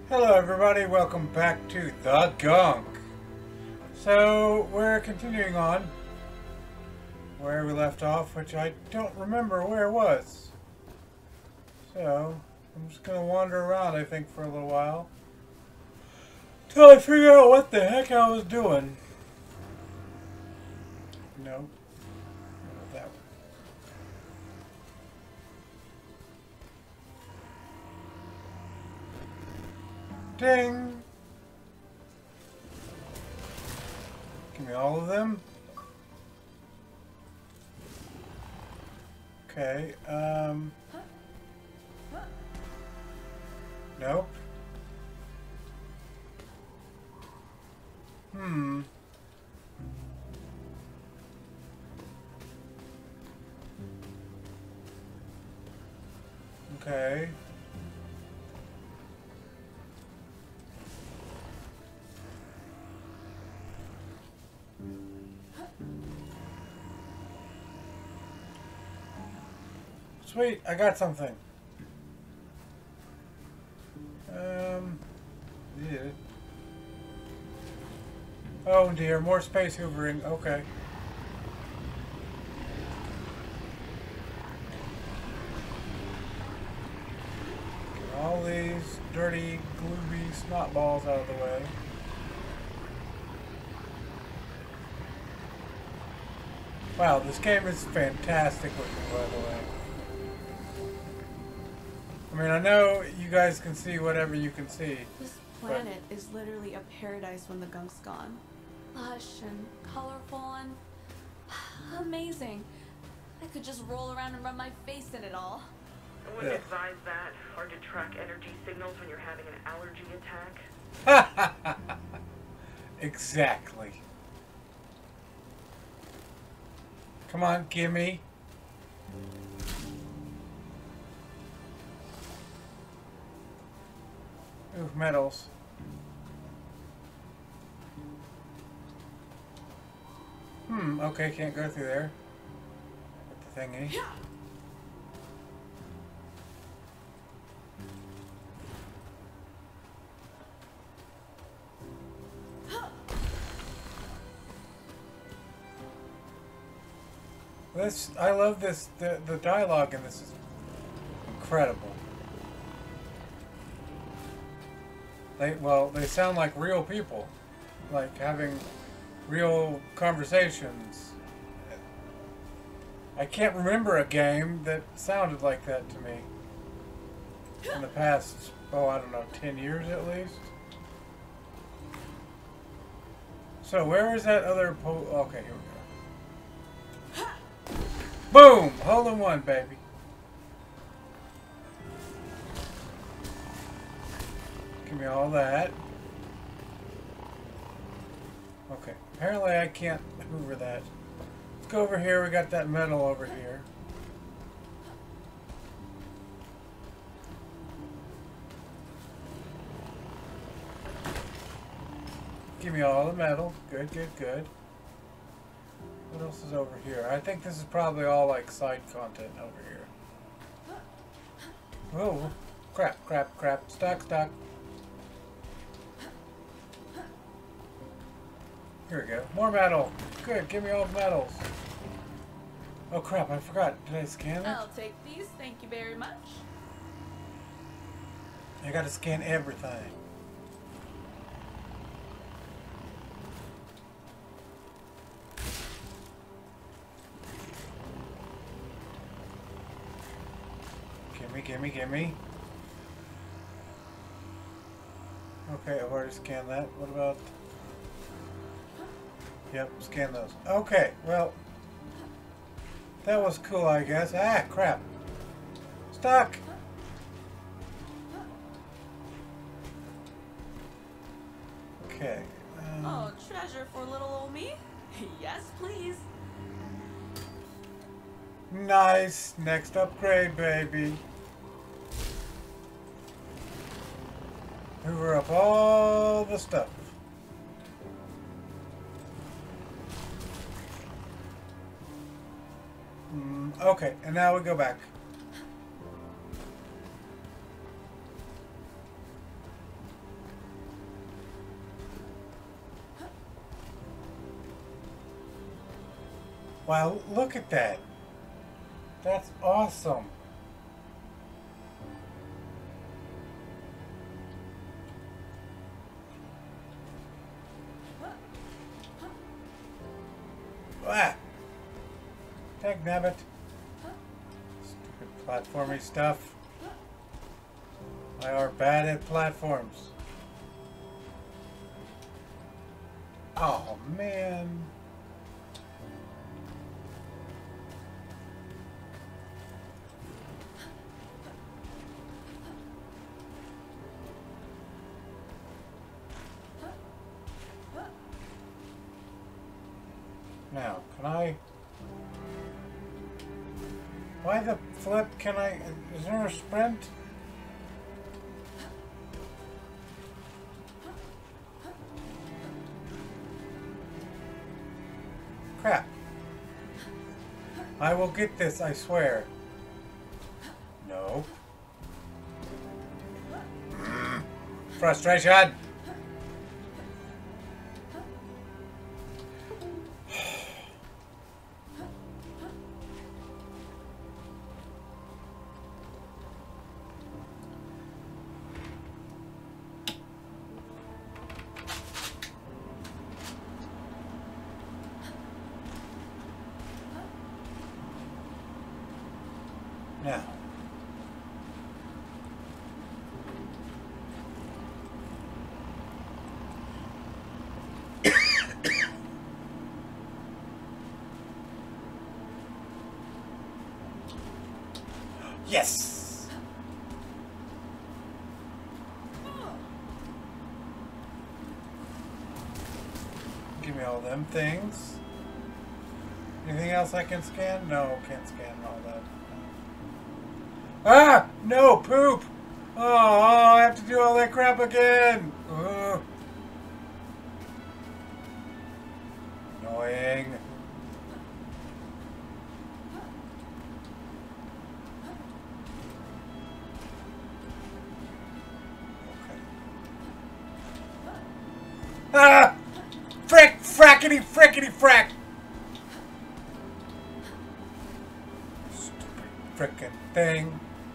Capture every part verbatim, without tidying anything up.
Hello everybody, welcome back to the Gunk. So we're continuing on where we left off, which I don't remember where it was. So I'm just gonna wander around, I think, for a little while till I figure out what the heck I was doing. No, not that one. Ding! Give me all of them. Okay, um... nope. Hmm. Okay. Sweet, I got something. Um, yeah. Oh dear, more space hoovering. Okay. Get all these dirty, gloomy snot balls out of the way. Wow, this game is fantastic looking, by the way. I mean, I know you guys can see whatever you can see. This planet is literally a paradise when the gunk's gone. Lush and colorful and amazing. I could just roll around and rub my face in it all. I wouldn't Yeah. advise that, hard to track energy signals when you're having an allergy attack. Exactly. Come on, gimme. Ooh, medals. Hmm, okay, can't go through there. With the thingy. This, I love this, the, the dialogue in this is incredible. They, well, they sound like real people, like having real conversations. I can't remember a game that sounded like that to me in the past, oh, I don't know, ten years at least. So where is that other po- okay, here we go. Boom! Hole in one, baby. Give me all that. Okay, apparently I can't hoover that. Let's go over here, we got that metal over here. Give me all the metal. Good, good, good. What else is over here? I think this is probably all like side content over here. Oh, crap, crap, crap. Stuck, stuck. Here we go. More metal. Good, give me all the metals. Oh crap, I forgot. Did I scan it? I'll take these, thank you very much. I gotta scan everything. Gimme, gimme, gimme. Okay, I've already scanned that. What about... Yep, scan those. Okay, well... That was cool, I guess. Ah, crap. Stuck! Okay. Um, Oh, treasure for little old me? Yes, please. Nice. Next upgrade, baby. Hoover up all the stuff. Mm, okay, and now we go back. Wow, look at that. That's awesome. Ah! Tag nabbit. Stupid platformy stuff. I are bad at platforms. Oh man. Now, can I... Why the flip can I... Is there a sprint? Crap. I will get this, I swear. No. Mm. Frustration! Now. Yes! Give me all them things. Anything else I can scan? No, can't scan all that. Ah! No! Poop! Oh, I have to do all that crap again! Ugh. Annoying. Okay. Ah! Frick! Frackety! Frickety! Frack! Stupid frickin' thing.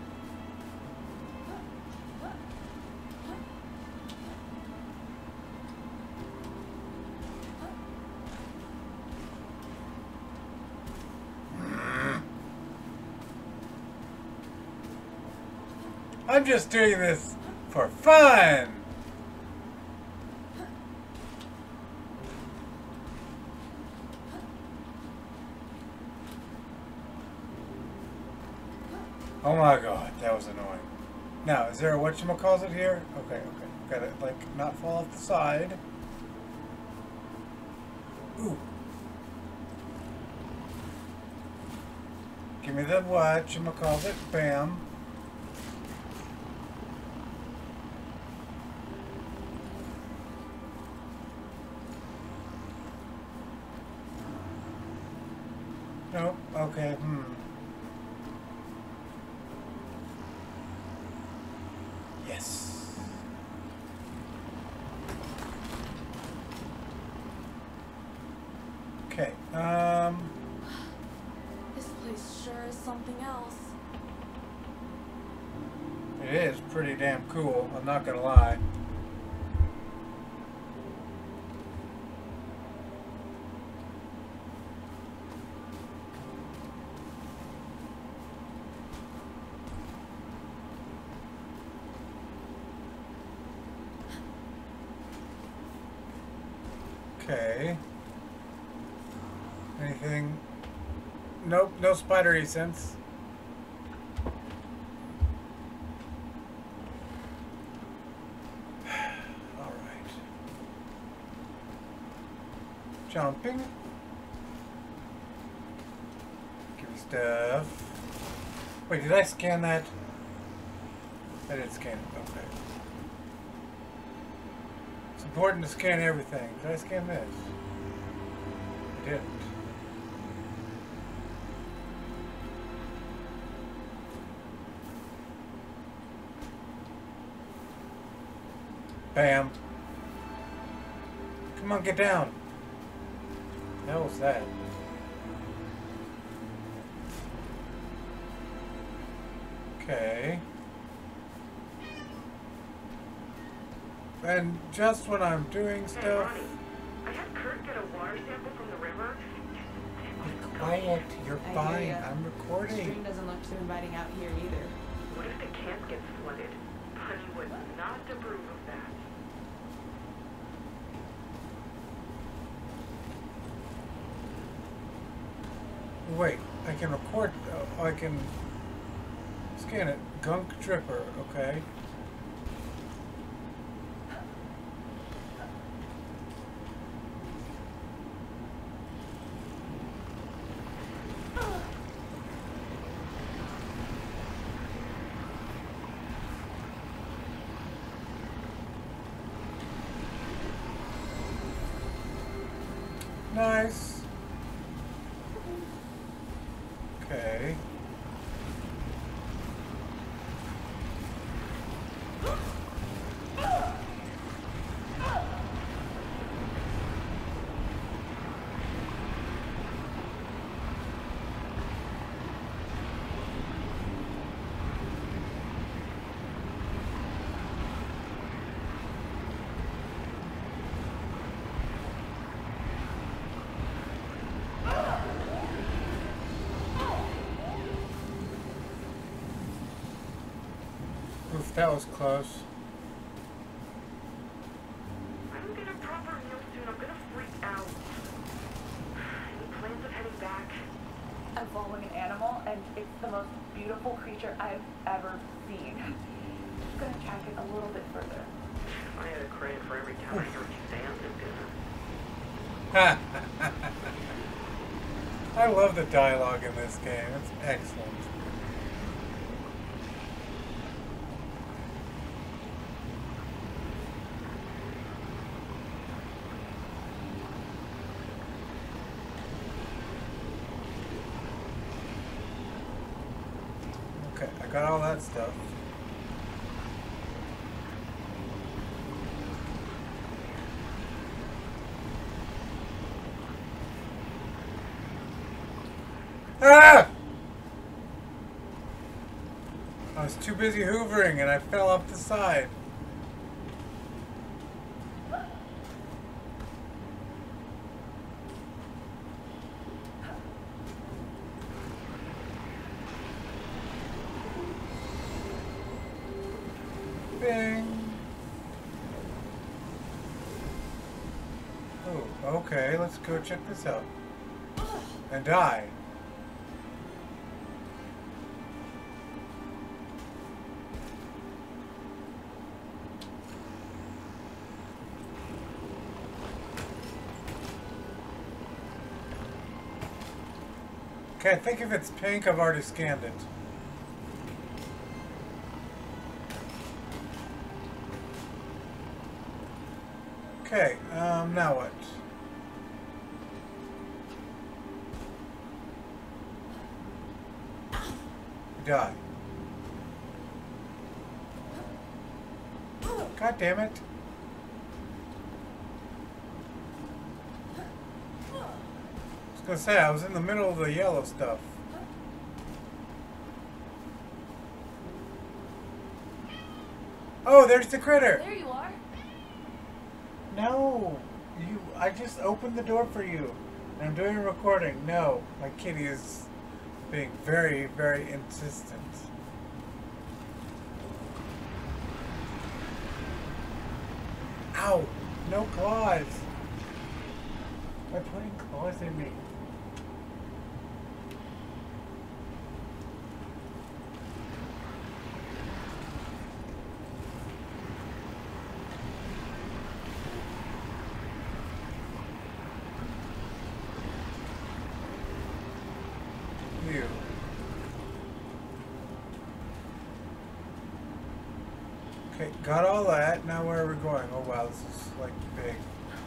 I'm just doing this for fun! Oh my god, that was annoying. Now, is there a whatchamacallit here? Okay, okay. Gotta, like, not fall off the side. Ooh. Give me the whatchamacallit. Bam. Nope. Okay. Hmm. Yes. Okay. Um. This place sure is something else. It is pretty damn cool. I'm not gonna lie. Okay. Anything? Nope, no spidery sense. Alright. Jumping. Give me stuff. Wait, did I scan that? I did scan it, okay. It's important to scan everything. Did I scan this? I didn't. Bam. Come on, get down. What the hell was that? Okay. And just when I'm doing Hey, stuff... Ronnie, I had Kurt get a water sample from the river. Be quiet. You're I fine. hear ya. I'm The recording. stream doesn't look too inviting out here either. What if the camp gets flooded? Honey would not approve of that. Wait, I can record... Oh, I can scan it. Gunk Dripper, okay. Nice. Okay. Oof, that was close. I don't get a proper meal soon. I'm gonna freak out. Any plans of heading back? I'm following an animal, and it's the most beautiful creature I've ever seen. Just gonna track it a little bit further. I had a credit for every time I heard you say I'm dinner. I love the dialogue in this game. It's excellent. Okay, I got all that stuff. Ah! I was too busy hoovering and I fell off the side. Bing. Oh, okay, let's go check this out. And die. Okay, I think if it's pink, I've already scanned it. Okay, um, now what? Die. God damn it. I was gonna say, I was in the middle of the yellow stuff. Oh, there's the critter! There you are. No! You, I just opened the door for you. And I'm doing a recording. No, my kitty is being very, very insistent. Ow! No claws! They're putting claws in me. You. Okay, got all that. Now where are we going? Oh wow, this is like big.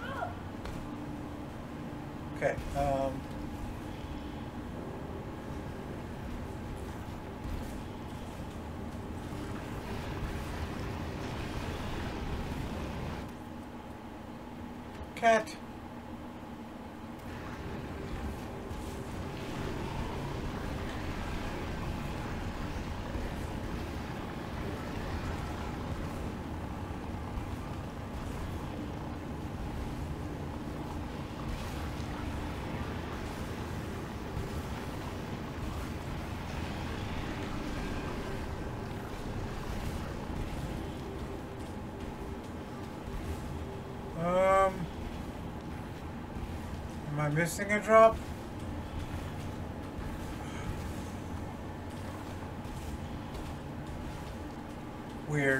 Okay, um... cat. I missing a drop? Weird.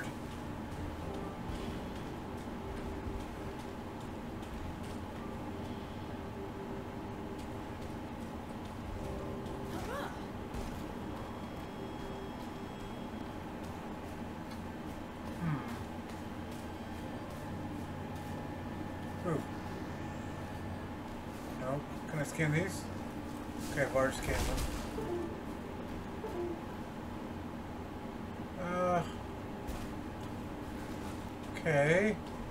Ooh. No. Can I scan these? Okay, I've already scanned them. Uh. Okay.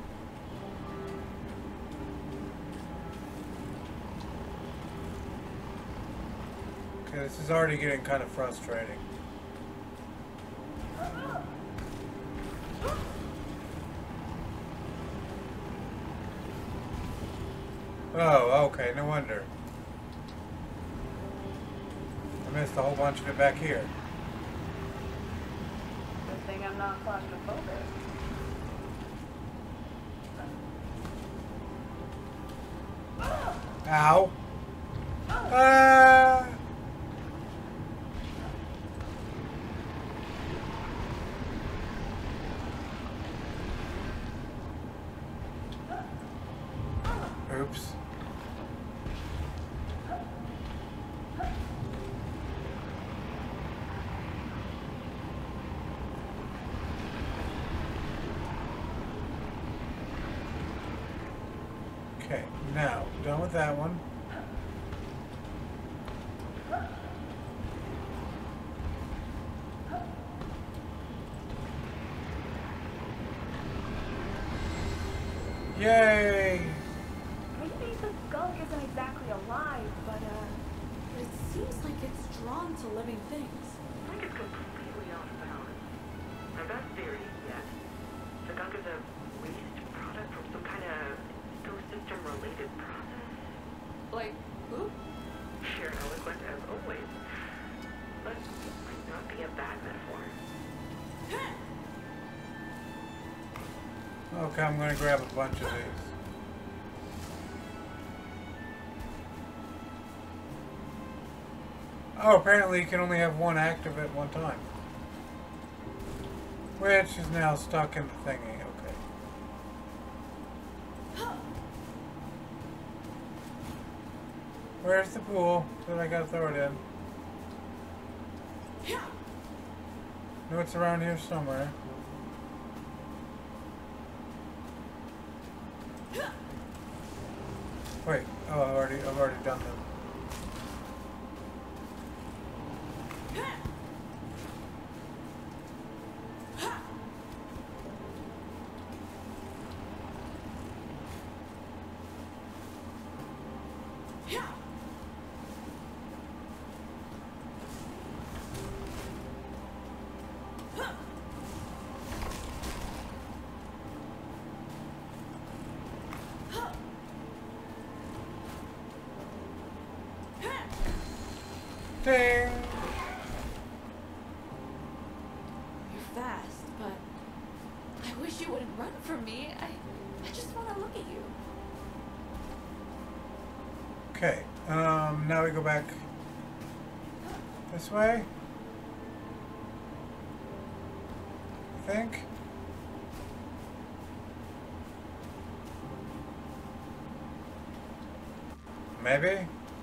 Okay, this is already getting kind of frustrating. Oh, okay, no wonder. I missed a whole bunch of it back here. Good thing I'm not claustrophobic. Ow. Ah. Oops. Okay, now, done with that one. Yay! Maybe the gunk isn't exactly alive, but uh, It seems like it's drawn to living things. I think it's completely off balance. My best theory yet. The gunk is a waste product from some kind of ecosystem-related process. Like, who? Sheer eloquent as always. But might not be a bad metaphor. Okay, I'm gonna grab a bunch of these. Oh, apparently you can only have one active at one time. Which is now stuck in the thingy, okay. Where's the pool that I gotta throw it in? No, it's around here somewhere. Wait, oh, I've already, I've already done them. Ding! You're fast, but I wish you wouldn't run from me. I, I just want to look at you. Okay, um, now we go back this way. I think. Maybe?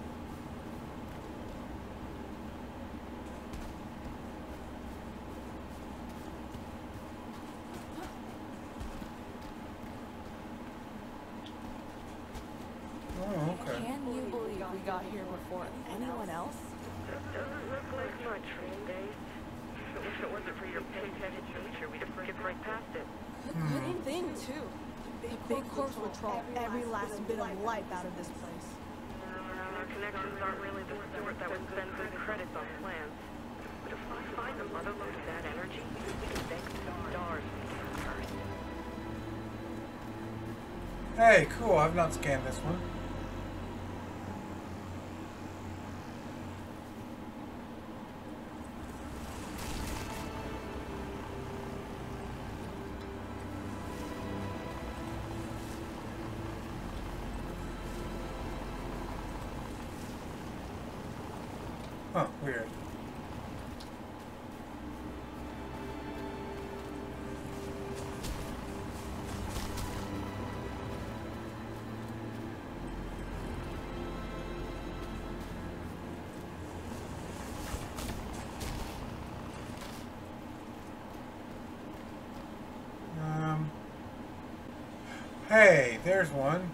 Oh, okay. Can you believe we got here before anyone else? Doesn't look like much rain days. If it wasn't for your pig-headed nature, we'd have skipped right past it. Good thing, too. The big corpse would troll every last bit of life out of this place. Our connections aren't really the sort that would spend good credits on plans. But if I find a mother lode of that energy, we can thank the stars first. Hey, cool, I've not scanned this one. Huh, weird. Um, hey, there's one.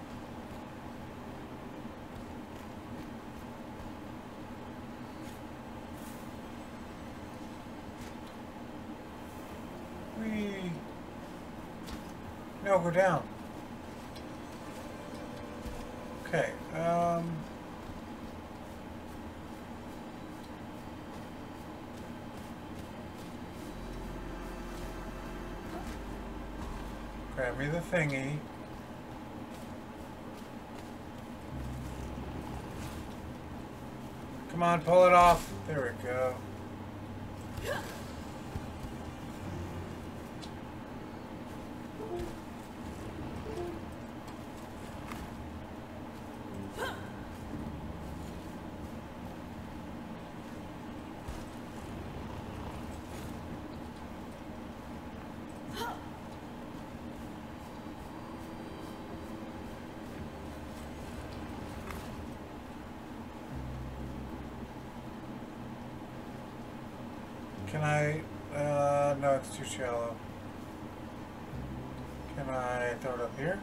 We... No, go down. Okay, um... grab me the thingy. Come on, pull it off. There we go. Can I, uh, no, it's too shallow. Can I throw it up here?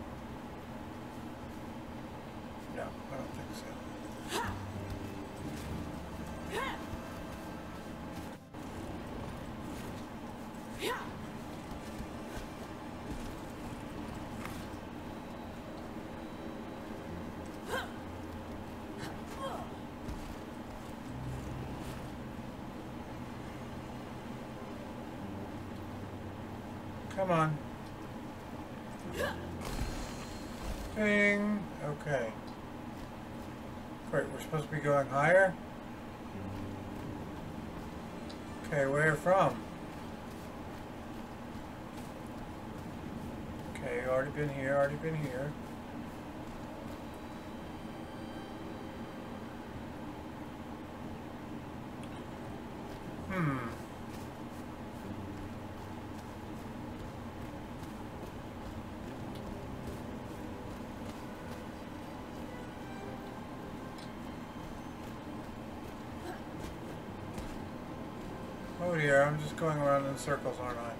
No, I don't think so. Come on. Ding. Okay. Great, we're supposed to be going higher? Okay, where from? Okay, already been here, already been here. Hmm. Oh dear, I'm just going around in circles, aren't I?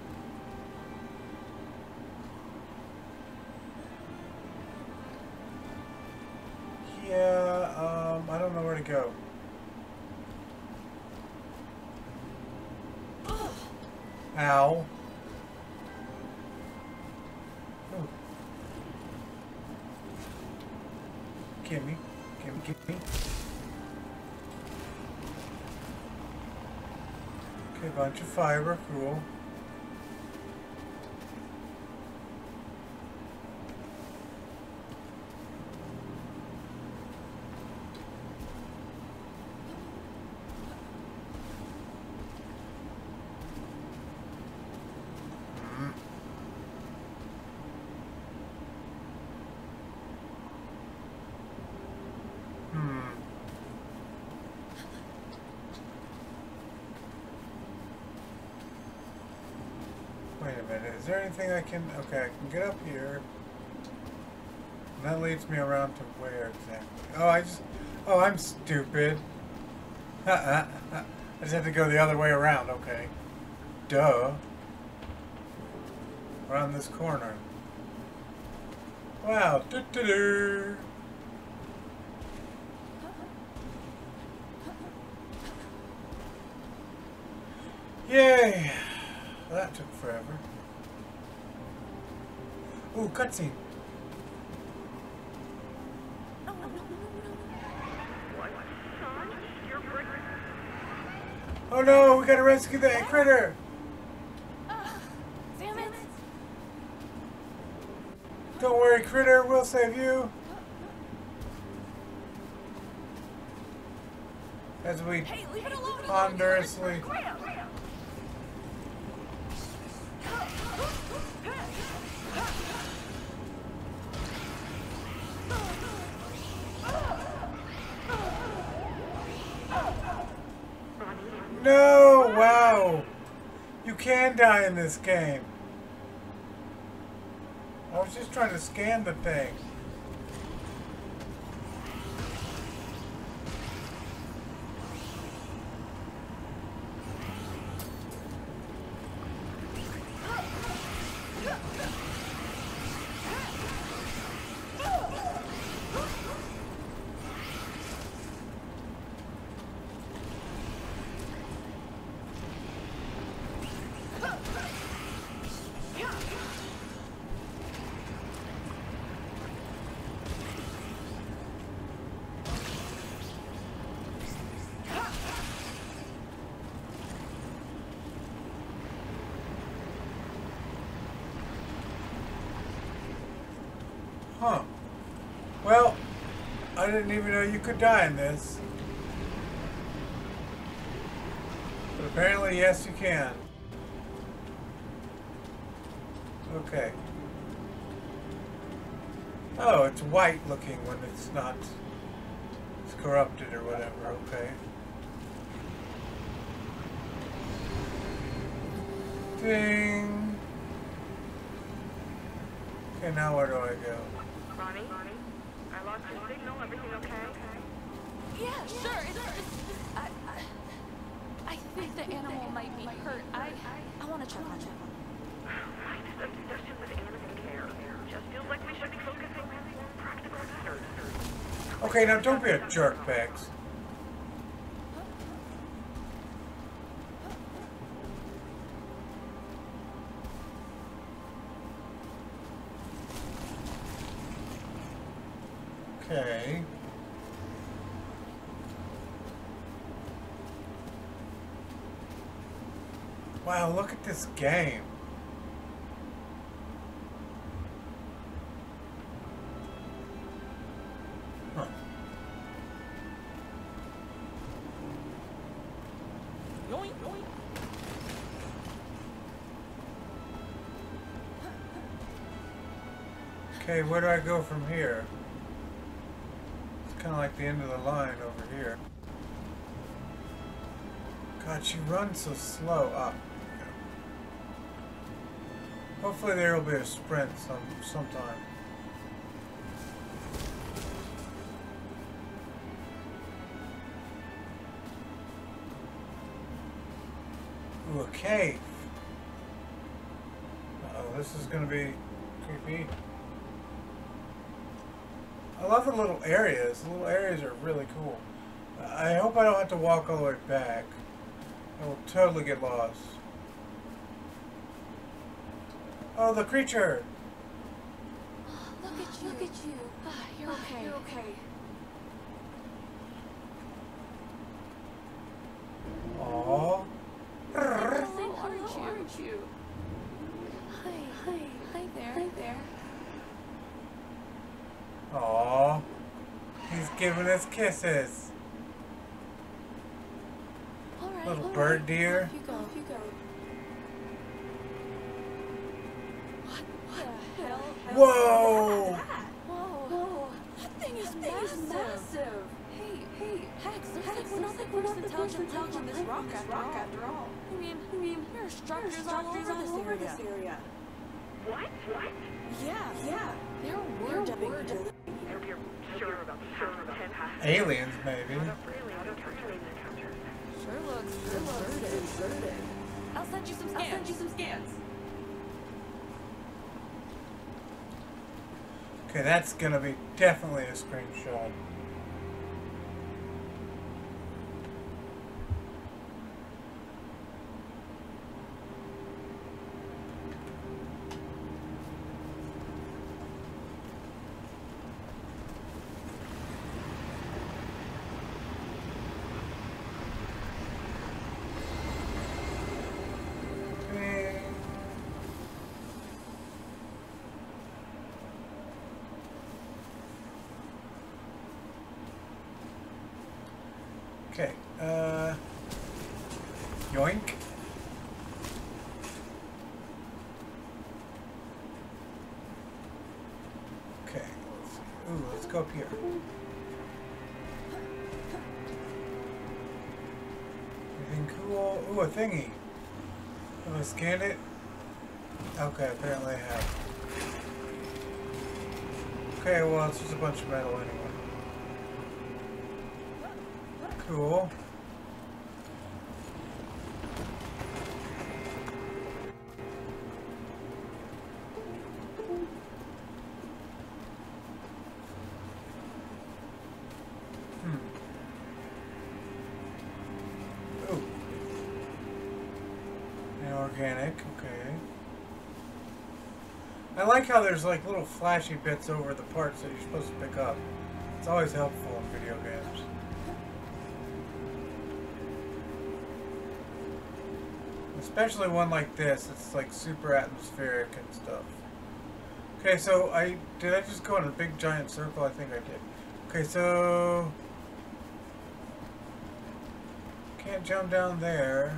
Yeah, um, I don't know where to go. Ow. Ooh. Gimme, gimme, gimme. Okay, bunch of fiber, cool. Mm. Hmm. Wait a minute, is there anything I can... Okay, I can get up here. And that leads me around to where exactly? Oh, I just... Oh, I'm stupid. I just have to go the other way around, okay. Duh. Around this corner. Wow, doo-doo-doo. Yay! That took forever. Ooh, cutscene. Oh no, we gotta rescue the critter! Damn it! Don't worry, critter, we'll save you. As we Hey, leave it alone! ponderously. can die in this game. I was just trying to scan the thing. Huh. Well, I didn't even know you could die in this. But apparently, yes, you can. Okay. Oh, it's white looking when it's not... It's corrupted or whatever, okay. Ding! Okay, now where do I go? Ronnie? Ronnie? I lost your signal. Everything okay? Yeah, sure. It's, it's, I, I, I think the animal might be hurt. I, I want to check on it. Why this obsession with animal care? Just feels like we should be focusing on more practical matters. Okay, now don't be a jerk, Bex. Okay. Wow, look at this game. Huh. Yoink, yoink. Okay, where do I go from here? Kind of like the end of the line over here. God, she runs so slow. Up. Hopefully there will be a sprint some sometime. Ooh, a cave. Uh-oh, this is gonna be creepy. I love the little areas. The little areas are really cool. I hope I don't have to walk all the way back. I will totally get lost. Oh, the creature! Look at you. Look at you. Ah, you're okay. You're okay. Aww. Hello, aren't you? Aren't you? Hi. Hi. Hi there. Hi there. Aww. He's giving us kisses. All right. Little all bird right. deer. Off you go. Off you go. What? What the hell? Whoa! Whoa. Whoa. That thing is that massive. Thing is massive. Hey, hey, Hex, there's Hex, like we're not the we're first not the intelligent first life on this rock after all. after all. I mean, I mean, there are structures all over this over area. this area. What? What? Yeah, yeah. There are There word were I hope you're sure about the half of ten half. Aliens, maybe. Not really. I don't touch alien encounters. Sure looks deserted. Deserted. I'll send you some scans. I'll send you some scans. Okay, that's gonna be definitely a screenshot. Okay, uh, yoink. Okay, let's see. Ooh, let's go up here. Anything cool? Ooh, a thingy. Have I scanned it? Okay, apparently I have. Okay, well, it's just a bunch of metal anyway. Cool. Organic, okay. I like how there's like little flashy bits over the parts that you're supposed to pick up. It's always helpful in video games. Especially one like this, it's like super atmospheric and stuff. Okay, so I, did I just go in a big giant circle? I think I did. Okay, so, can't jump down there.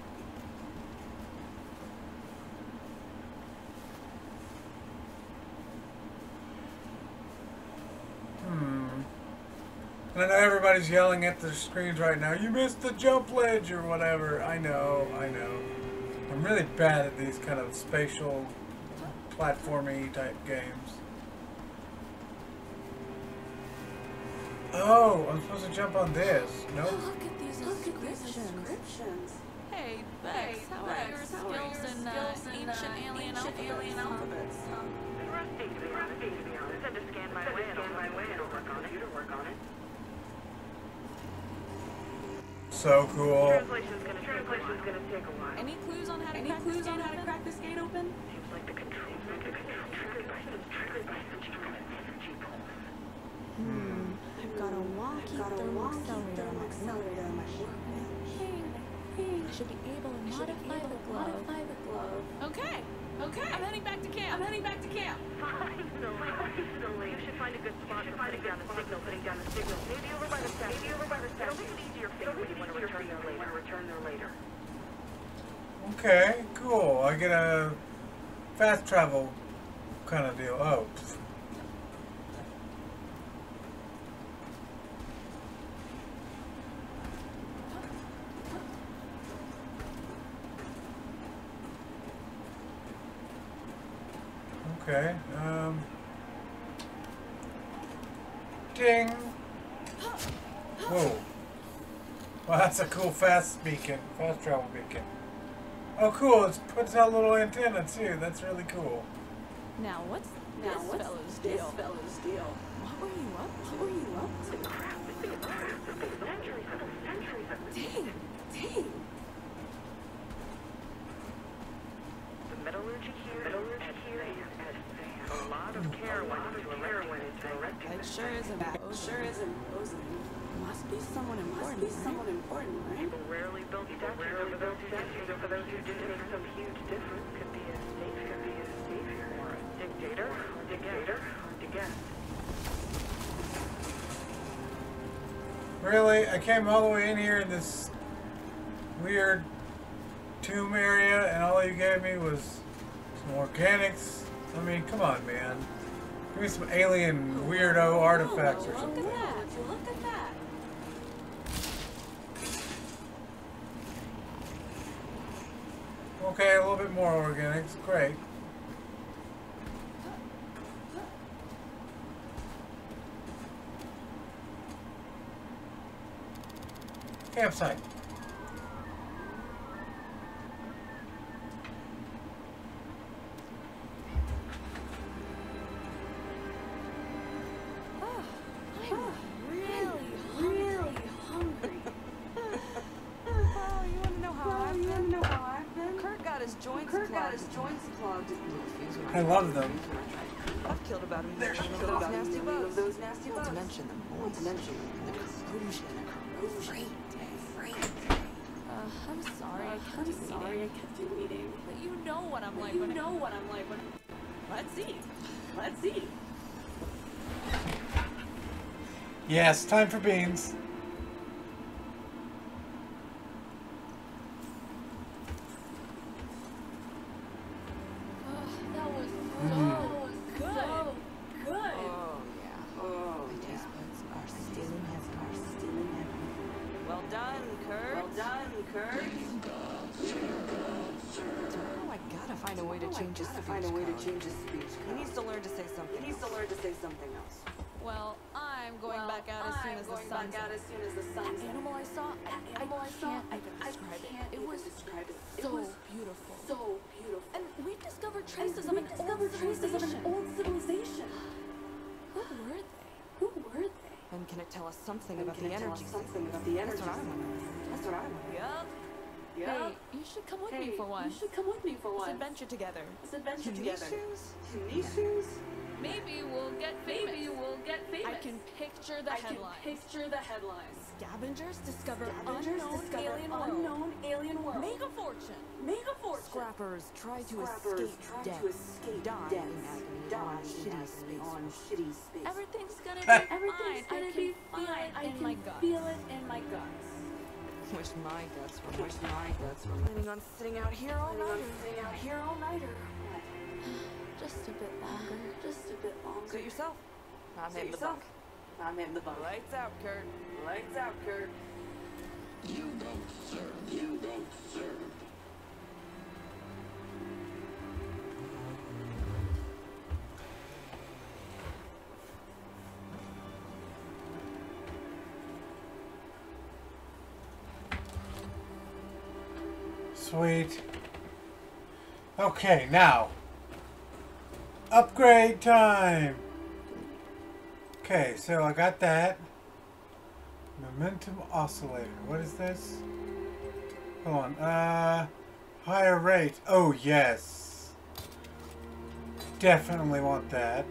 And I know everybody's yelling at their screens right now, you missed the jump ledge or whatever. I know, I know. I'm really bad at these kind of spatial, platformy type games. Oh, I'm supposed to jump on this. Nope. Look at these inscriptions. Hey, Bex, how are your skills in uh, ancient alien alphabets? Rusty, to be honest, to be honest. I had to scan my way and my way and work on it. You to work on it. So cool. Translation's gonna Translation's gonna take a while. Any clues on how to Any crack clues on how to crack this gate open? Seems like the controls are triggered by some triggered by some energy pulse. Hmm. I've got a wonky thermal accelerator on my accelerator on my ship. I should be able to modify the glove. Modify the glove. Okay. Okay. I'm heading back to camp. I'm heading back to camp. Finally, finally. You should find a good spot for putting down the signal. Putting down the signal. Maybe over by the statue. Maybe over by the statue. It'll make it easier for you when you want to return there later. Return there later. Okay, cool. I get a fast travel kind of deal. Oh. Pfft. Okay, um... ding! Whoa. Well, that's a cool fast beacon, fast travel beacon. Oh cool, it puts out a little antenna too, that's really cool. Now what's Now this what's fellow's this deal? fellow's deal? What were you up to? What were you up to? Centuries of centuries of Dang, dang. the metallurgy here. Metallurgy here is advanced. A lot of care went into erecting It sure is That imposing. sure is imposing. Must be someone Must important, be right? someone important, right? People rarely build statues over those statues over those who did make some huge difference. Could be a savior, could be a savior, or a dictator, or a dictator, hard to guess. Really? I came all the way in here in this weird tomb area and all you gave me was some organics? I mean, come on, man. Give me some alien weirdo artifacts or Look something. at that. Look at that. Okay, a little bit more organics. Great. Campsite. I love them. I've killed about a million of those nasty bugs. Those nasty bugs. Not to mention them. Not to mention the corrosion. The corrosion. Uh, I'm sorry. I kept I'm you sorry I waiting. kept you waiting. But you know what I'm like. You when know what I'm like when... Let's see. Let's see. Yes, time for beans. That was so good. So good. Oh, yeah. Oh, My yeah. taste buds are stealing heaven. Are stealing heaven. Well done, Kurt. Well done, Kurt. change his Gotta speech find a way to code. change his speech. He needs to learn to say something. He needs to learn to say something else. Well, I'm going Well, back out as soon I'm as the going sun's back out up. as soon as the sun's That animal I saw, I, I animal I saw, can't I- even I describe can't it. It even was describe it. It so was beautiful. so beautiful. And we discovered And traces we of an discovered old traces of an civilization. old civilization. Who were they? Who were they? And can it tell us something And about can the it tell energy us signal? something about the energy That's what I signal? want. That's what I want. Yup. Yeah. Hey, you should come with Hey, me for once. you should come with me for Let's once. adventure together. Let's adventure Can together. these shoes? In these shoes? Maybe we'll get famous. Maybe we'll get famous. I can picture the I can headlines. picture the headlines. Scavengers discover Scavengers unknown discover alien world. unknown alien world. Make a fortune. Make a fortune. Scrappers try to Scrappers escape try death. to escape die death. in agony Die on in shitty agony space. on shitty space. Everything's gonna be Everything's fine. gonna I be can feel fine. it I in can my guts. feel it in my guts. Wish my guts were. Wish my guts were. Planning on sitting out here all Planning on night. sitting out here all night or what? Just a bit longer. Just a bit longer. Suit yourself. I'm Suit hitting the yourself. bunk. I'm in the bunk. Lights out, Kurt. Lights out, Kurt. You don't serve. You don't serve. Sweet. Okay, now. Upgrade time! Okay, so I got that. Momentum oscillator. What is this? Hold on. Uh, higher rate. Oh, yes. Definitely want that.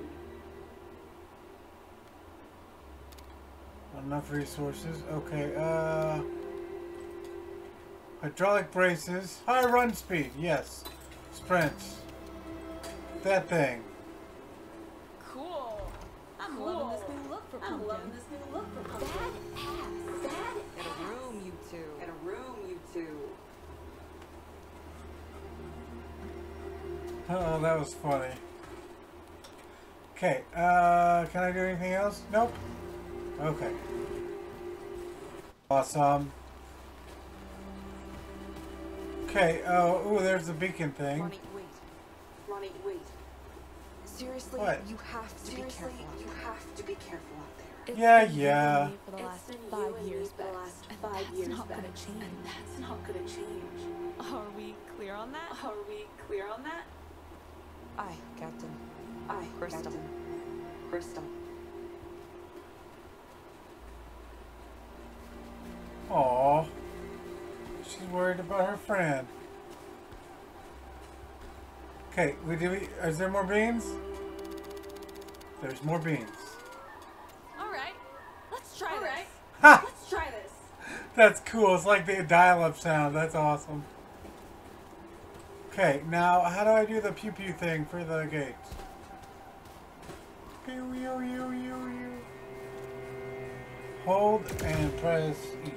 Enough resources. Okay, uh... hydraulic braces. High run speed. Yes. Sprint. That thing. Cool. I'm Cool. loving this new look for I'm Pumpkin. loving this new look for Pumpkin. Badass. Bad Get a room, you two. In a room, you two. Oh, that was funny. Okay, uh, can I do anything else? Nope. Okay. Awesome. Okay, oh, ooh, there's the beacon thing. Ronnie, wait. Ronnie, wait. Seriously, What? you have to Seriously, be careful out you there. have to be careful out there. It's Yeah, been you yeah. and me For the It's last been you five and me years for the back, last and five that's years not back, gonna change. and that's not gonna change. Are we clear on that? Are we clear on that? Aye, Captain. Aye, Crystal. Captain. Crystal. Aw. She's worried about her friend. Okay, we do we, is there more beans? There's more beans. All right. Let's try All this. right. Ha! Let's try this. That's cool. It's like the dial-up sound. That's awesome. Okay, now how do I do the pew pew thing for the gate? Pew pew pew pew pew. Hold and press E.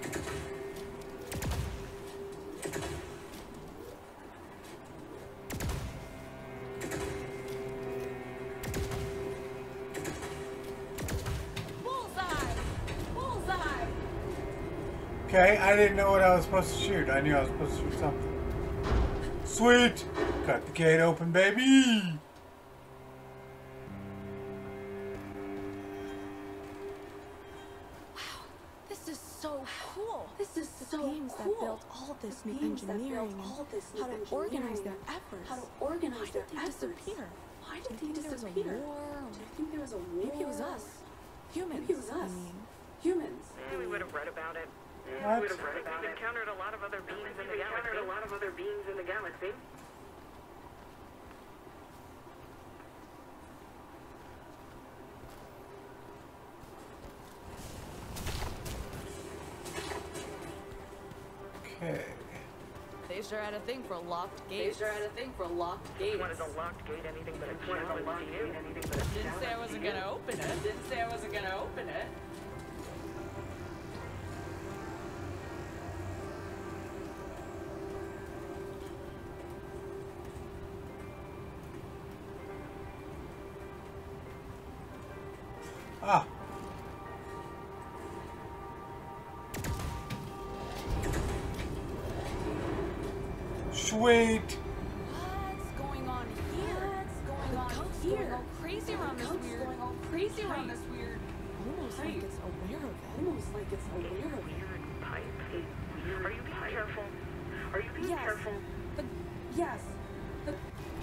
Bullseye. Bullseye. Okay, I didn't know what I was supposed to shoot. I knew I was supposed to shoot something. Sweet! Got the gate open, baby! This is so cool. This is The so beings cool. that built all this The new beings that built engineering all this and how new to organize their engineering, efforts. How to organize Why their did they efforts. disappear? Why Do did you they think there was a disappear? war? Do you think there was a war? Maybe it was us. Humans. Maybe it was us. I mean, Humans. Eh, we would have read about it. Eh, What? we would have read about it. We've encountered a lot of other beings in the We've galaxy. encountered a lot of other beings in the galaxy. Okay. they sure had a thing for locked They gates. sure had a thing for locked gates. One is a locked gate, anything but a One is a challenge locked to gate, you. anything but a Didn't say I challenge wasn't to you. gonna open it. Didn't say I wasn't gonna open it. Ah. Sweet. What's going on Gunk's going all crazy around this Gunk's weird. going all crazy around this weird. Almost like it's aware of it. Almost like it's aware of it. Weird pipe. Are you being careful? Are you being Yes. careful? The, Yes. The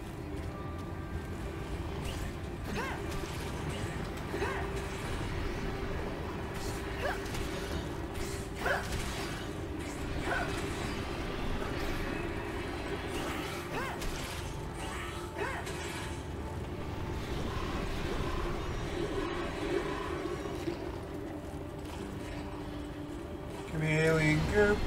Give me alien goop.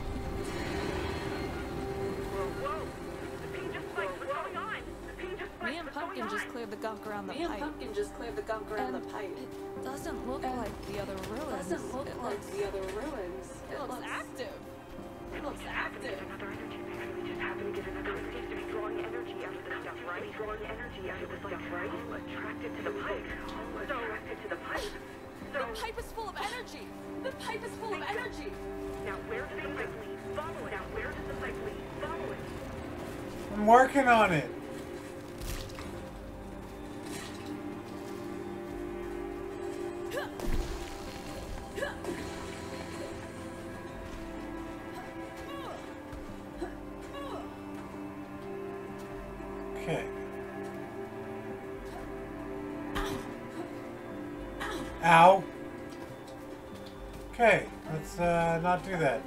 Whoa, whoa! The ping just spiked. What's going on? The ping just spiked. Me and What's Pumpkin going just on? cleared the gunk around the Me and pipe. Pumpkin just cleared the gunk around And the pipe. It doesn't look And like the other ruins. Doesn't look it like looks, the other ruins. it looks active. It looks active. Another energy. Maybe we just happen to get another energy. Seems to be drawing energy out of the stuff, right? Drawing energy out of the stuff, right? All attracted to the pipe. All attracted to the pipe. So The pipe is full of energy. The pipe is full of energy. now where does the pipe lead? Follow it. Now where does the pipe lead? Follow it. I'm working on it. Okay. Ow. Okay, let's uh, not do that.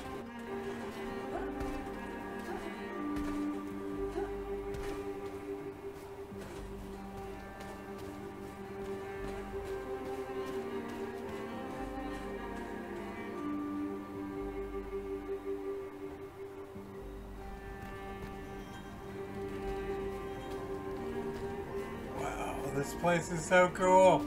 Wow, this place is so cool.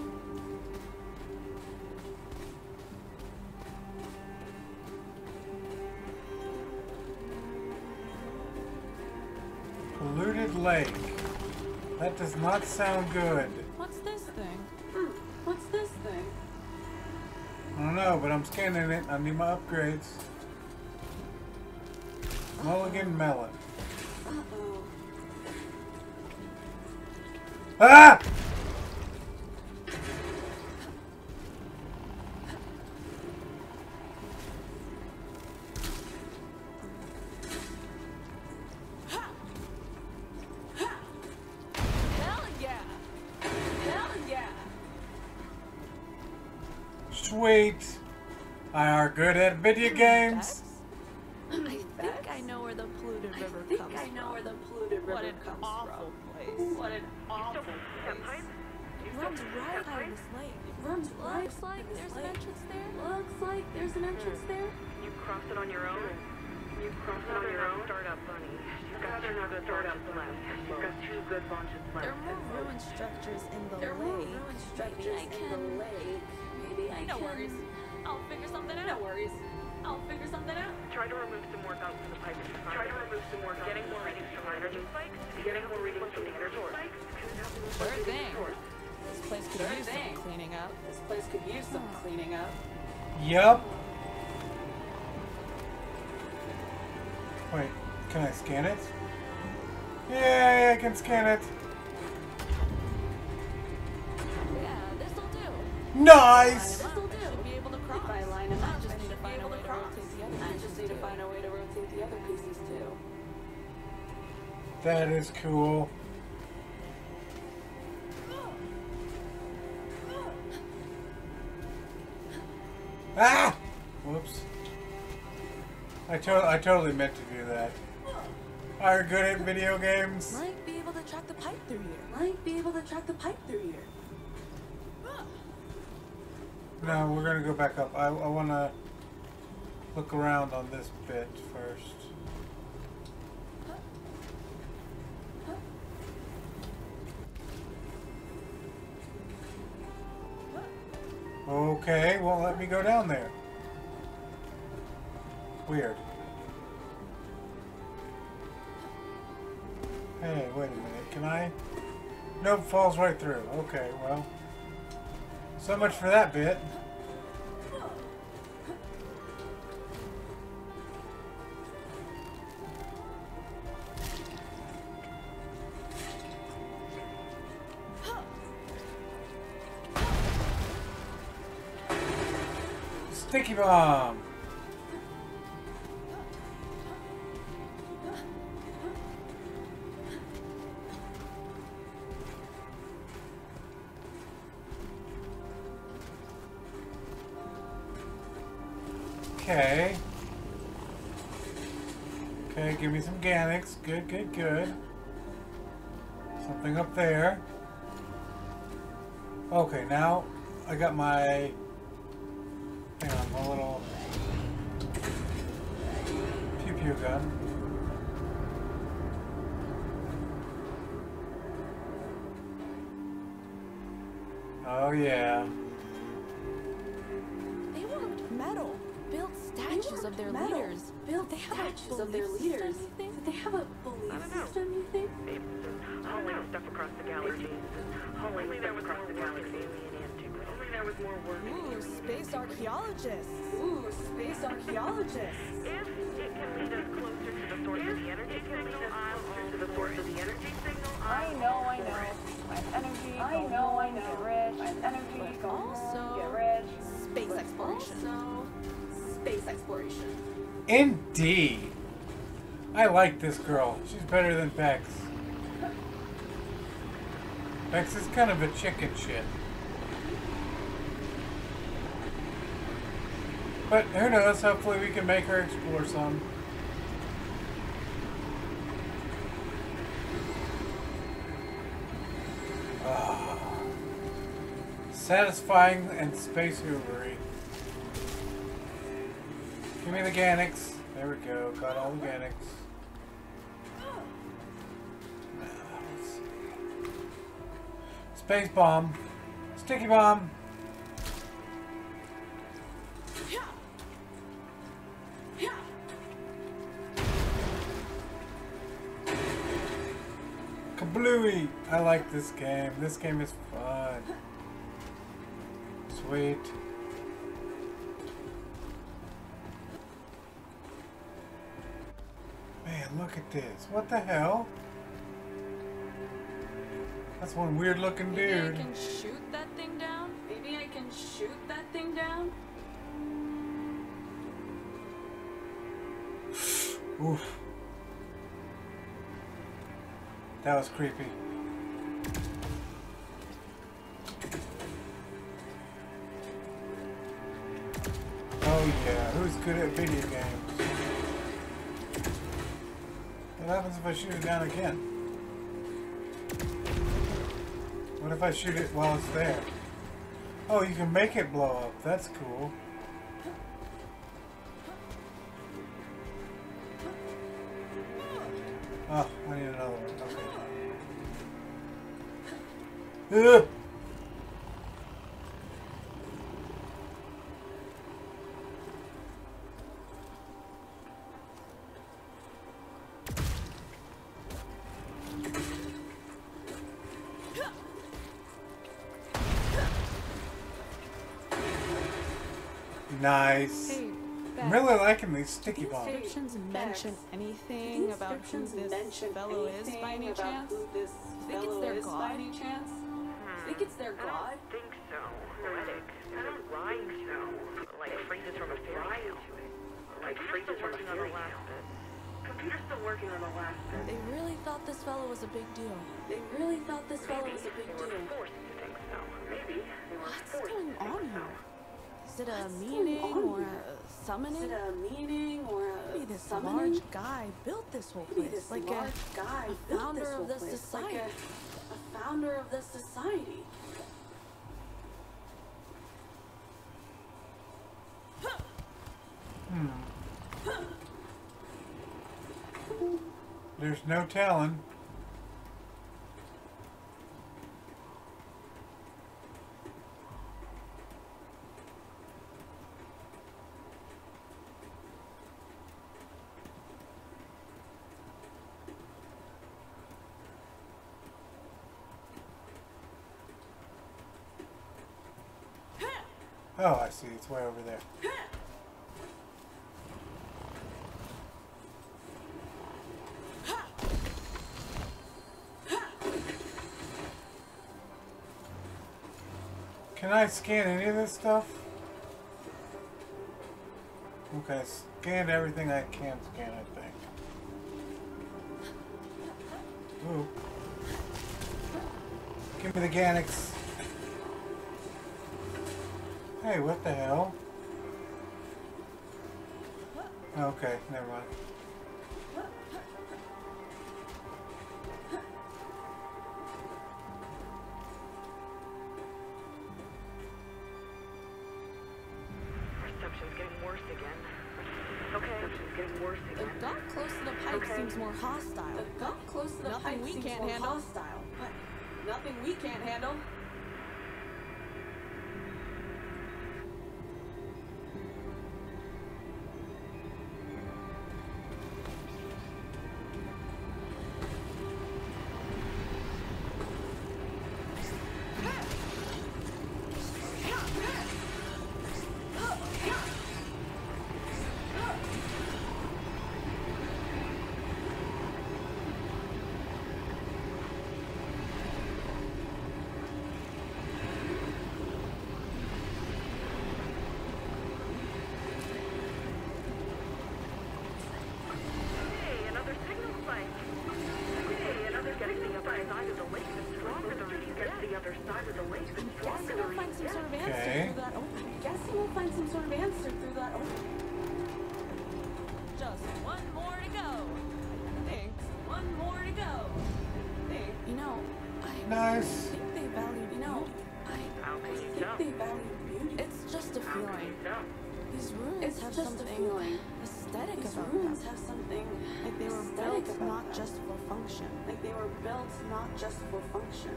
Polluted lake. That does not sound good. What's this thing? Hmm. What's this thing? I don't know, but I'm scanning it. I need my upgrades. Mulligan melon. Uh-oh. Ah! Hell yeah! Hell yeah. Sweet. I are good at video games. I think I know where the polluted river I think comes I know from. where the polluted river What an comes awful from. place. What an awful That place. pipe? It runs right out of this lake. It runs right Looks like to this there's an lake. entrance there. Looks like there's an entrance there. You crossed it on your own? You crossed it on your own? Startup bunny. You've got two good startup left. You've got two good launches left. There are more ruined structures in the There were lake. ruined Maybe structures I in the can. lake. Maybe I No can. worries. I'll figure something No out. worries. I'll figure something out. Try to remove some more gunk from the pipe. Try to remove some more gunk. Getting more readings from the energy spikes. Getting more readings from the energy spikes. Sure thing. This place could Sure use thing. some cleaning up. This place could use some cleaning up. Yup. Wait, can I scan it? Yay, I can scan it. Yeah, this'll do. Nice! This'll do. Should be able to cross. If I line them I up, just I need to should be find a able way to to cross. rotate the other I pieces just need to too. find a way to rotate the other pieces too. That is cool. Ah! Whoops. I, to I totally meant to do that. Are you good at video games? Might be able to track the pipe through here. Might be able to track the pipe through here. No, we're gonna go back up. I, I wanna look around on this bit first. Okay, won't let me go down there. Weird. Hey, wait a minute. Can I? Nope, falls right through. Okay, well. So much for that bit. Sticky bomb. Okay. Okay, give me some Gannix. Good, good, good. Something up there. Okay, now I got my... Hang on, my little... Pew pew gun. Oh yeah. They worked metal. Built statues of their metal. leaders. Built They have a statues of their belief leaders. system, you think? Did they have a belief I don't know. system, you think? Apes and hauling stuff across the galaxy. Hauling stuff across the galaxy. Alien antiquity. Only there was more work. Ooh, space archaeologists. Ooh, space archaeologists. If it can lead us closer to the source of the energy signal, I'm all to the source of the energy signal. I know, I know. My energy, I go know, I home, know. get rich. My energy, But go also home, get rich. Space exploration. Also, space exploration. Indeed. I like this girl. She's better than Bex. Bex is kind of a chicken shit. But who knows, hopefully we can make her explore some. Ah. Satisfying and space hoovery. Give me the Gannix. There we go. Got all the Gannix. Space bomb. Sticky bomb. Kablooey! I like this game. This game is fun. Sweet. Man, look at this. What the hell? That's one weird looking Maybe dude. I can shoot that thing down? Maybe I can shoot that thing down? Oof. That was creepy. Oh yeah, who's good at video games? What happens if I shoot it down again? What if I shoot it while it's there? Oh, you can make it blow up. That's cool. Oh, I need another one. Okay. Ugh. Nice. Hey, I'm Beth, really liking these sticky do bombs. descriptions mention anything These about who descriptions this mention fellow is anything by any about chance? who this Think it's fellow their is by god? any chance? Think it's their I god? don't think so. Poetic. I don't rhyme so. Like phrases from a fairy tale. Like phrases from a fairy tale. Computer's still working on the last bit. They really thought this fellow was a big deal. They really thought this fellow was a big They were deal. forced to think so. Maybe they were What's forced going to think on so. here? Is it a What's meaning going on or here? a Is summoning? it a meaning or a Maybe this summoning? large guy built this whole Maybe place. this Like large a, guy a built founder this of whole this place, society. Like a, a founder of this society. Hmm. There's no telling. Oh, I see. It's way over there. Can I scan any of this stuff? Okay, scanned everything I can scan, I think. Ooh. Give me the Gannix. Hey, what the hell? Okay, never mind. Reception's getting worse again. Okay, reception's getting worse The again. gunk close to the pipe Okay. seems more hostile. The gunk close to the Nothing pipe we seems can't more handle. hostile, but nothing we can't handle. Hey, another signal spike. Hey, another getting the other side of the lake. The stronger the read gets the other side of the lake. The stronger the We'll read find some gets. sort of answer Okay. through that opening. Guessing we'll find some sort of answer through that opening. Just one more to go. Thanks. One more to go. Thanks. You know, I Nice. think they value, you know, I How can you I tell? think they value beauty. it's just a How can feeling. you tell? These ruins It's have just a something feeling. aesthetic These about ruins them. have something Like they were aesthetic built about not them. just for function. Like they were built not just for function.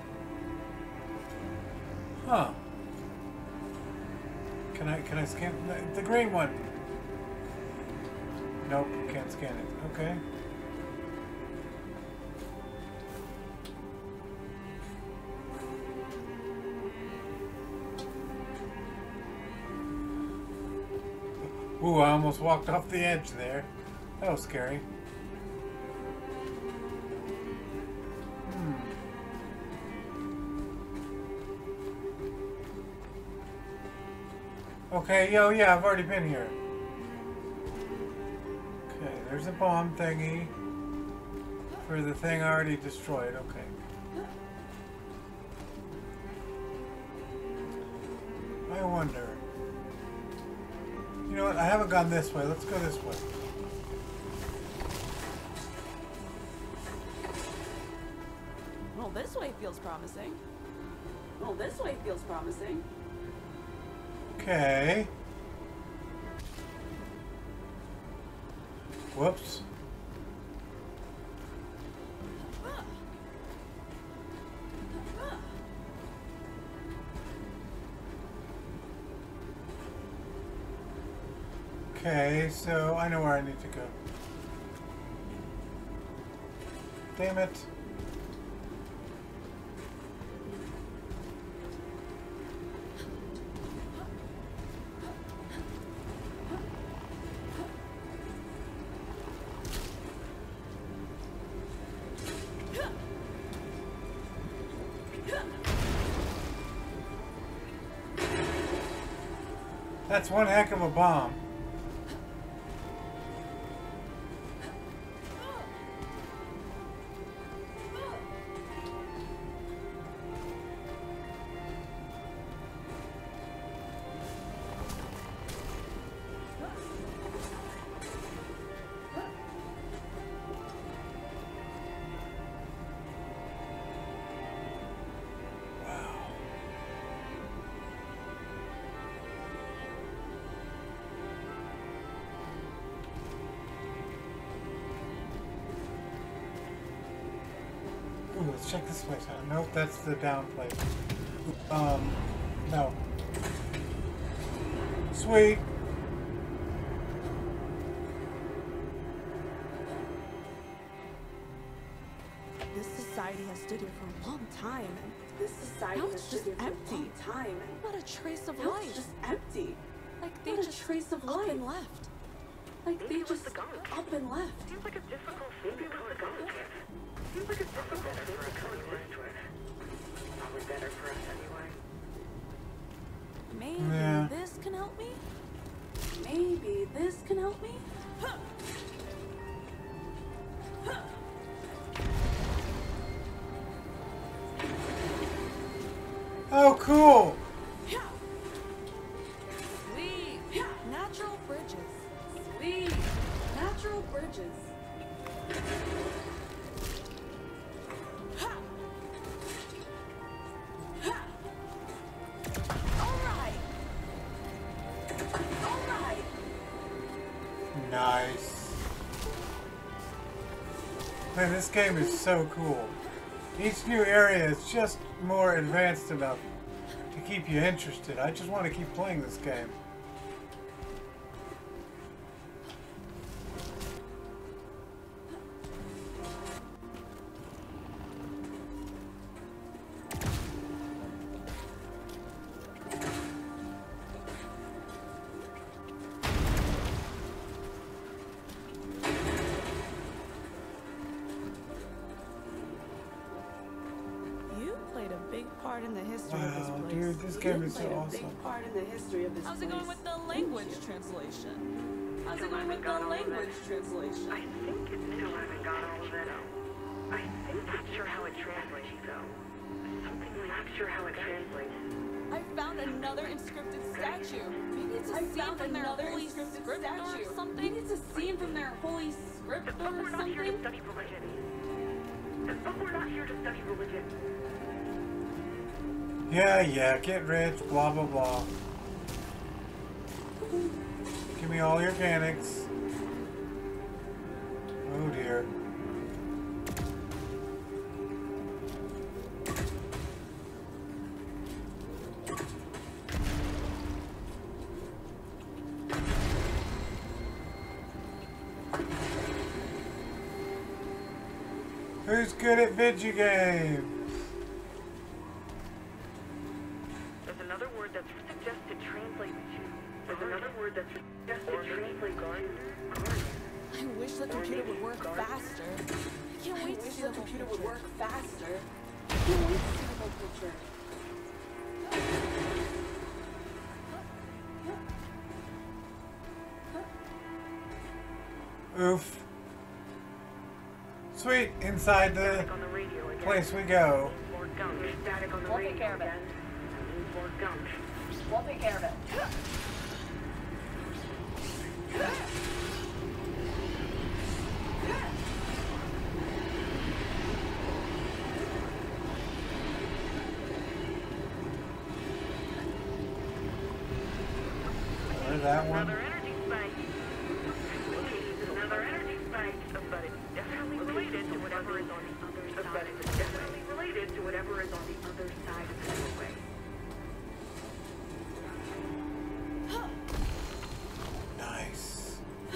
Huh. Can I can I scan the, the green one? Nope, can't scan it. Okay. Ooh, I almost walked off the edge there. That was scary. Hmm. Okay, yo, yeah, I've already been here. Okay, there's a bomb thingy for the thing I already destroyed. Okay. I wonder. You know what? I haven't gone this way. Let's go this way. Well, this way feels promising. Well, this way feels promising. Okay. Whoops. Okay, so I know where I need to go. Damn it. That's one heck of a bomb. Ooh, let's check this place out. Nope, that's the down place. Um, no. Sweet. This society has stood here for a long time, and This society Now has it's stood just here for a empty. long time, and not a trace of now life. it's just empty. Like they Not a just trace of up life. and left. Like Maybe they it was just the gunk. up and left. Seems like a difficult thing to come to grips with. Seems like a difficult thing to come to grips with. Probably better for us anyway. Maybe Yeah. this can help me? Maybe Oh, cool! Sweet. Natural bridges. Sweet. Natural bridges. Nice. Man, this game is so cool. Each new area is just more advanced enough to keep you interested. I just want to keep playing this game. In the history of this Wow, place. dude, this game is so Played a awesome. big part in the history of this How's place. it going with the language translation? How's it going with the language translation? I think it still haven't got all of it. I think not sure how it translates though. Something like not sure how it translates. I found another inscripted statue. Maybe it's a I scene found from their another holy inscripted script statue. or something. Maybe it's a scene from their holy script But or we're not here to something. study religion. But we're not here to study religion. Yeah, yeah, get rich, blah, blah, blah. Give me all your canics. Oh dear. Who's good at video games? There's another word that's suggested translates to. There's another word that's suggested translates garden. Garden. I wish the computer would work faster. I can't wait to see the computer would work faster. I can't wait to see the whole picture. Oof. Sweet, inside the Static on the radio again. place we go. More gunk. Static on the We'll take radio care of it. again. More gunk. We'll take care of it. There's that one. Another energy spike. Okay, another energy spike. But it's definitely related to whatever is on the other side. But it's definitely related to whatever is on the other side of the doorway. Nice.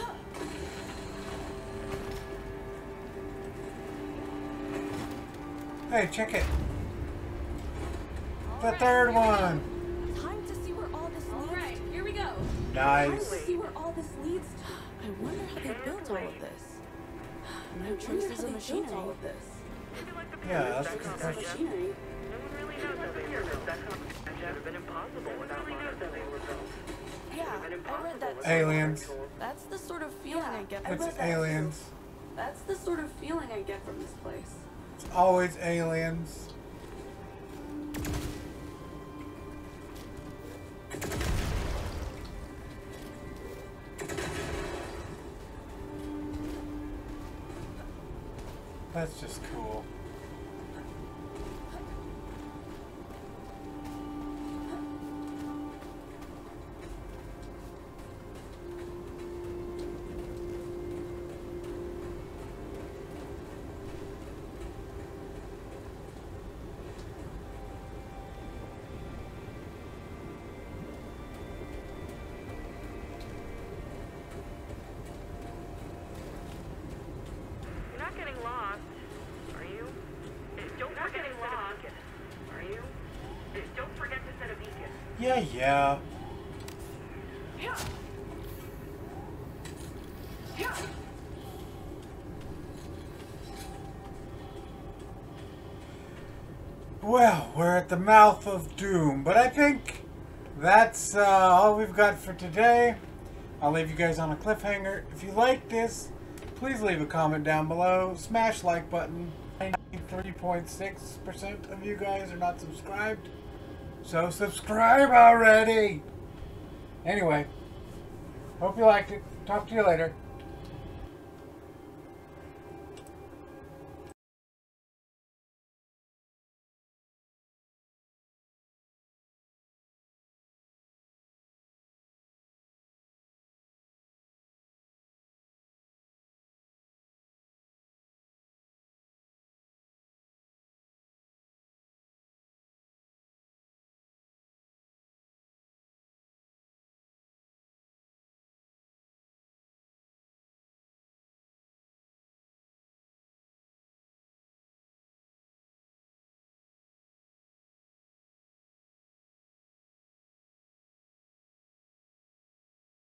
Hey, check it. The third one. Time to see where all this leads. All right, here we go. Nice. See where all this leads to. I wonder how they built all of this. No traces of machinery. All of this. Yeah, that's a good question. Machinery. No one really knows how they were built. That would have been impossible without modern tools. Yeah, I read that. Aliens. That's the sort of feeling I get from It's this. aliens. That's the sort of feeling I get from this place. It's always aliens. That's just cool. You're not getting lost, are you? Don't forget to set a beacon, are you? Don't forget to set a beacon. Yeah, yeah. Well, we're at the mouth of doom, but I think that's uh, all we've got for today. I'll leave you guys on a cliffhanger. If you like this, please leave a comment down below. Smash like button. ninety-three point six percent of you guys are not subscribed. So subscribe already! Anyway, hope you liked it. Talk to you later.